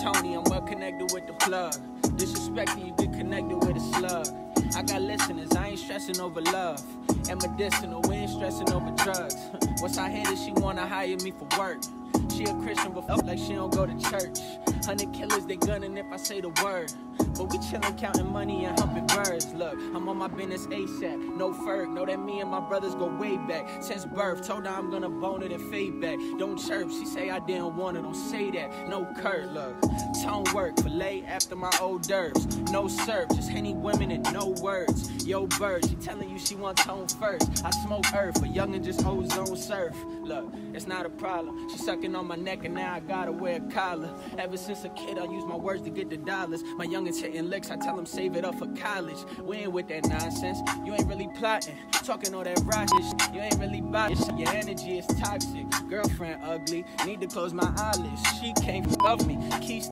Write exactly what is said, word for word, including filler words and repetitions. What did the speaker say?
Tony, I'm well connected with the plug. Disrespecting you, get connected with a slug. I got listeners, I ain't stressing over love. And medicinal, we ain't stressing over drugs. Once I hit it, she wanna hire me for work. She a Christian, but fuck like she don't go to church. Hundred killers, they gunning if I say the word. But we chillin', counting money and humping birds. Look, I'm on my business ASAP. No Ferg, know that me and my brothers go way back. Since birth, told her I'm gonna bone it and fade back. Don't chirp, she say I didn't want it, don't say that. No Kurt, look, tone work, fillet after my old derbs. No surf, just Henny women and no words. Yo bird, she telling you she want tone first. I smoke earth, but youngin' just ozone surf. Look, it's not a problem. She sucking on my neck and now I gotta wear a collar. Ever since a kid, I use my words to get the dollars. My youngins hitting licks, I tell them save it up for college. We ain't with that nonsense, you ain't really plotting. Talking all that raw shit, you ain't really buying. Your energy is toxic, girlfriend ugly, need to close my eyelids. She can't fuck me, keys